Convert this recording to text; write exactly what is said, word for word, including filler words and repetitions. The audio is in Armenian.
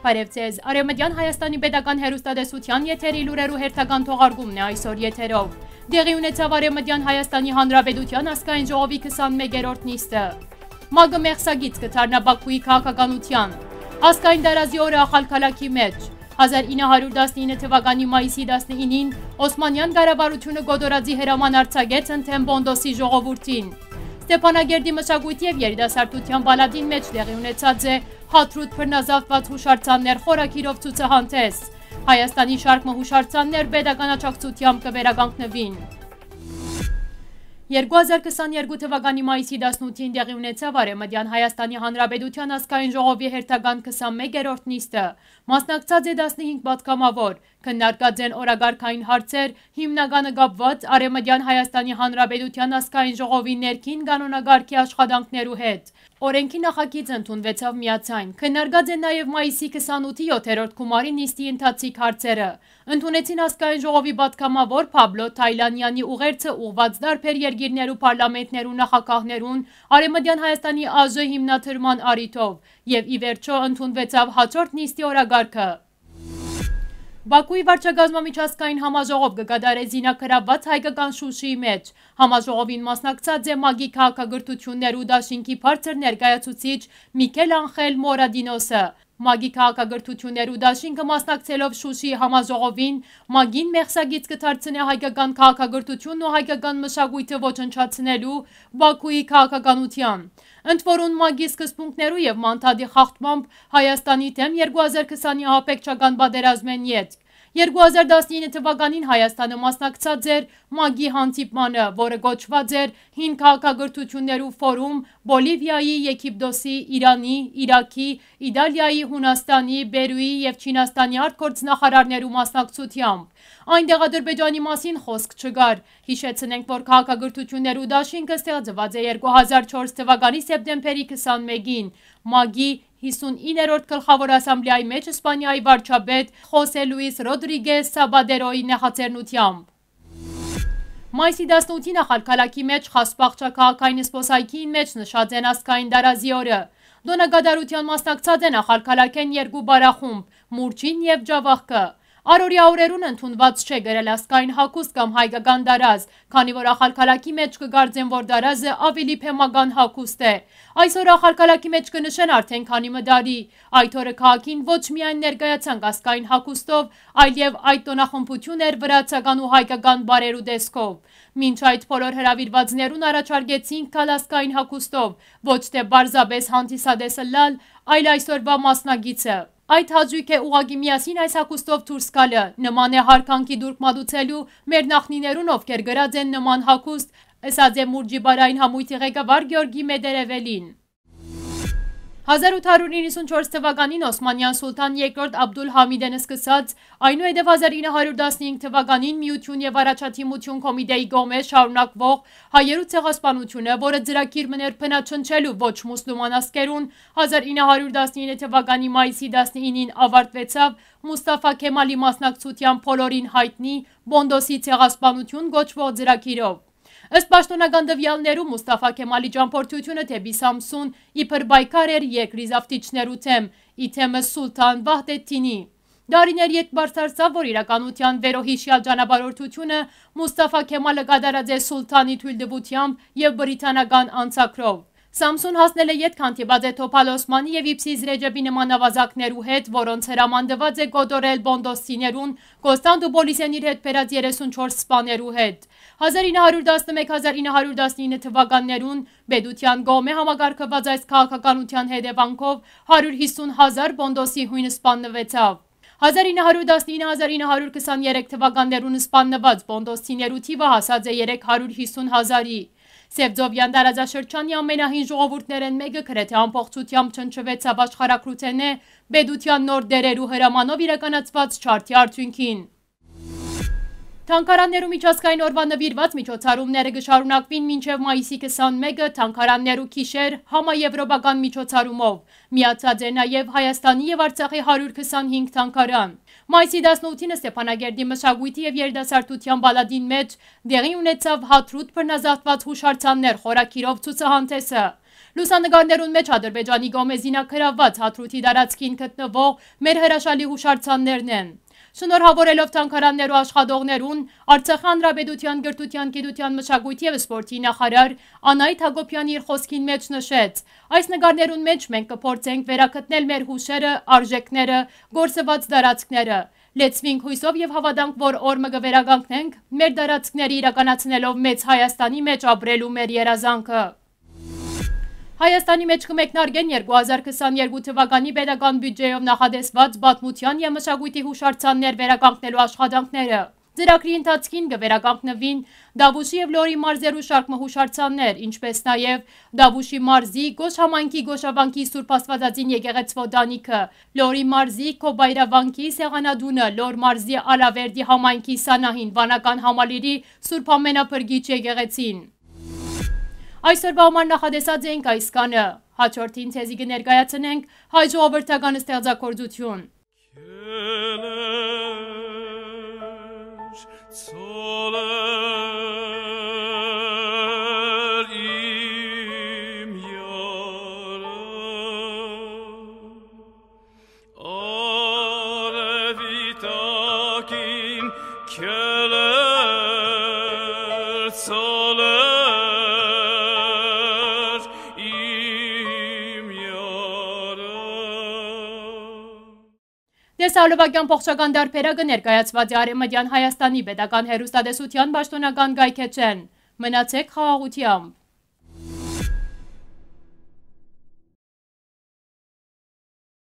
Բարև ձեզ, Արևմտյան Հայաստանի Պետական հեռուստատեսության եթերի լուրերու հերթական թողարկումն է այսօր եթերով։ Դեղի ունեցավ Արևմտյան Հայաստանի Հանրապետության ազգային ժողովի քսանմեկերորդ նիստը։ ՄԱԳ-ը մեղսագիծ կդառնա Բաքվի քաղաքականության։ Ազգային դարազի օրը ախալքալաքի մեջ։ հազար ինը հարյուր տասնինը թվականի մայիսի տասնինին Օսմանյան կառավարությունը Գոդորաձի հրաման արձակեց ընդդեմ Բոնդոսի ժողովրդին։ Ստեփանագերդի մշակույթի եւ երիտասարդության պալատին մեջ տեղի ունեցած է հաթրուտ բռնազավթված հուշարձաններ խորակիրով ցուցահանդես։ Հայաստանի շարք հուշարձաններ պետական աջակցությամբ կվերականգնվին։ երկու հազար քսաներկու թվականի մայիսի տասնութին տեղի ունեցավ Արևմտյան Հայաստանի Հանրապետության ազգային ժողովի հերթական քսանմեկերորդ նիստը։ Մասնակցած է տասնհինգ պատգամավոր, քննարկած են օրակարգային հարցեր, հիմնականը կապված Արևմտյան Հայաստանի Հանրապետության ազգային ժողովի ներքին կանոնագարքի աշխատանքներու հետ։ Օրենքի նախագիծ ընդունվեցավ միացայն։ Քննարկած են նաև մայիսի քսանութի յոթերորդ գումարի նիստի ընթացիկ հարցերը։ Ընդունեցին ազգային ժողովի պատգամավոր Փաբլո Թայլանյանի ուղերձը ուղղված դարբեր երկիրներու պարլամենտներու նախագահներուն Արևմտյան Հայաստանի ԱԺ հիմնադրման առիթով եւ ի վերջո ընդունվեցավ հաջորդ նիստի օրակարգը։ Բաքուի վարչակազմամիջազգային համաժողով կկատարե զինաքրավված հայկական Շուշիի մեջ։ Համաժողովին մասնակցած է ՄԱԳ-ի քաղաքագրթություններու դաշինքի բարձր ներկայացուցիչ Միքել Անխել Մորադինոսը։ ՄԱԳ-ի քաղաքագրթություններու դաշինքը մասնակցելով Շուշիի համաժողովին ՄԱԳ-ին մեղսագիծ կդարձնե հայկական քաղաքագրթությունն ու հայկական մշակույթը ոչնչացնելու Բաքուի քաղաքականության։ Ընդ որում ՄԱԳ-ի սկզբունքներու եւ մանդատի խախտմամբ Հայաստանի դեմ երկու հազար քսանի ահաբեկչական պատերազմեն ետք։ երկու հազար տասնինը թվականին Հայաստանը մասնակցած էր ՄԱԳ-ի հանդիպմանը, որը կոչված էր հին քաղաքագրթություններու ֆորում Բոլիվիայի, Եգիպտոսի, Իրանի, Իրաքի, Իտալիայի, Հունաստանի, Բերուի եւ Չինաստանի արտգործնախարարներու մասնակցությամբ։ Այնտեղ Ադրբեջանի մասին խոսք չկար։ Հիշեցնենք, որ քաղաքագրթություններու դաշինքը ստեղծված է երկու հազար չորս թվականի սեպտեմբերի քսանմեկին ՄԱԳ-ի հիսունիններորդ գլխավոր ասամբլեայի մեջ Իսպանիայի վարչապետ Խոսե Լուիս Ռոդրիգես Սաբադերոյի նախաձեռնությամբ։ Մայիսի տասնութին ախալքալաքի մեջ Խասպաղճա քաղաքային զբոսայգին մեջ նշած են ազգային դարազի օրը։ Դոնագադարության մասնակցած են ախալքալաքեն երկու բարախումբ՝ Մուրջին եւ Ջավախքը։ Առօրյա օրերուն ընդունված չէ գրել ազգային հագուստ կամ հայկական դարազ, քանի որ ախալքալաքի մեջ կգարձեն, որ դարազը ավելի փեմական հագուստ է։ Այսօր ախալքալաքի մեջ կնշեն արդեն քանի մդարի։ Այդ օրը քաղաքին ոչ միայն ներկայացանք ազգային հագուստով, այլև այդ տոնախմբություն էր վրացական ու հայկական բարերու տեսքով։ Մինչ այդ բոլոր հրավիրվածներուն առաջարկեցինք գալ ազգային հագուստով, ոչ թե բարձաբես հանդիսադեսը լալ, այլ այսօրվա մասնագիծը։ Այդ հաճույք է ուղղակի միասին այս հագուստով դուրս գալը, նման է հարկանքի դուրք մատուցելու մեր նախնիներուն, ովքեր գրած են նման հագուստ, ըսած է Մուրջի բարային համույթի ղեկավար Գյորգի Մեդերևելին։ հազար ութ հարյուր իննսունչորս թվականին Օսմանյան սուլթան երկրորդ Աբդուլ Համիդեն սկսած, այնուհետև հազար ինը հարյուր տասնհինգ թվականին Միություն եւ Առաջադիմություն կոմիտեի կողմէ շարունակվող հայերու ցեղասպանությունը, որը ծրագիր մներ բնաչնչելու ոչ մուսուլման ազգերուն, հազար ինը հարյուր տասնինը թվականի մայիսի տասնինին ավարտվեցավ Մուստաֆա Քեմալի մասնակցությամբ բոլորին հայտնի Բոնդոսի ցեղասպանություն գոչվող ծրագիրով։ Ըստ պաշտոնական տվյալներու Մուստաֆա Քեմալի ճամփորդությունը դեպի Սամսուն իբր պայքար էր երկրի զավթիչներու թեմ, ի թեմը Սուլթան Վահդեդդինի։ Դարիներ յետ բարձրացավ, որ իրականության վերոհիշյալ ճանապարհորդությունը Մուստաֆա Քեմալը կատարած է Սուլթանի թույլտվությամբ եւ բրիտանական անցակրով։ Սամսուն հասնել է յետ հանդիպած է Թոփալ Օսմանի եւ Իբսիս Ռեջեբի նման ավազակներու հետ, որոնց հրամանված է գոտորել Բոնդոսիներուն, Կոստանդնուպոլիսեն իր հետ բերած երեսունչորս սպաներու հետ։ հազար ինը հարյուր տասնմեկ հազար ինը հարյուր տասնինը թվականներուն Բեդության կողմէ համակարգված այս քաղաքականության հետևանքով հարյուր հիսուն հազար Բոնդոսի հույն սպաննվեցավ։ հազար ինը հարյուր տասնինը հազար ինը հարյուր քսաներեք թվականներուն սպաննված Բոնդոսիներու թիվը հասած է երեք հարյուր հիսուն հազարի։ Սևձովյան տարածաշրջանի ամենահին ժողովուրդներեն մեկը գրեթե ամբողջությամբ չնչվեցավ աշխարհակրութենէ Բեդության նոր դերերու հրամանով իրականացված չարթի արդյունքին։ Թանգարաններու միջազգային օրվա նվիրված միջոցառումները կշարունակվին մինչև մայիսի քսանմեկը թանգարաններու գիշեր համաեվրոպական միջոցառումով։ Միացած է նաև Հայաստանի եւ Արցախի հարյուր քսանհինգ թանգարան։ Մայիսի տասնութինը Ստեփանագերդի մշակույթի եւ երիտասարդության պալատին մեջ տեղի ունեցավ հաթրուտ բռնազավթված հուշարձաններ խորակիրով ցուցահանդեսը։ Լուսանկարներուն մեջ Ադրբեջանի գոմեզինաքրաված հաթրութի տարածքին գտնվող մեր հրաշալի հուշարձաններն են։ Շնորհավորելով թանգարաններու աշխատողներուն, Արցախի Հանրապետության գրթության, գիտության, մշակույթի եւ սպորտի նախարար Անահիտ Հակոբյանը իր խոսքին մեջ նշեց. այս նկարներուն մեջ մենք կփորձենք վերականգնել մեր հուշերը, արժեքները, գործված տարածքները։ Լեցվինք հույսով եւ հավատանք, որ օրը կվերականգնենք մեր տարածքները իրականացնելով մեծ Հայաստանի մեջ ապրելու մեր երազանքը։ Հայաստանի մեջ կմեկնարկեն երկու հազար քսաներկու թվականի պետական բյուջեով նախադեсված պատմության եւ մշակույթի հուշարձաններ վերականգնելու աշխատանքները։ Ծրագրի ընթացքին կվերականգնվին Դավուշի եւ Լորի մարզերու շարք հուշարձաններ, ինչպես նաեւ Դավուշի մարզի Գոշ համայնքի Գոշավանքի Սուրբ Աստվածածին եկեղեցվո տանիքը, Լորի մարզի Քոբայրավանքի Սեղանադունը, Լոր մարզի Ալավերդի համայնքի Սանահին, Վանական համալիրի Սուրբ Ամենափրկիչ եկեղեցին։ Այսօրվա համար նախադեսած ենք այս կանը, հաջորդին ցեզի կներկայացնենք հայ ժողովրդական ստեղծագործություն։ Տեսահոլովակյան փոխչական դարբերակը ներկայացված է Արևմտյան Հայաստանի պետական հեռուստատեսության պաշտոնական կայքէջեն։ Մնացեք խաղաղությամբ։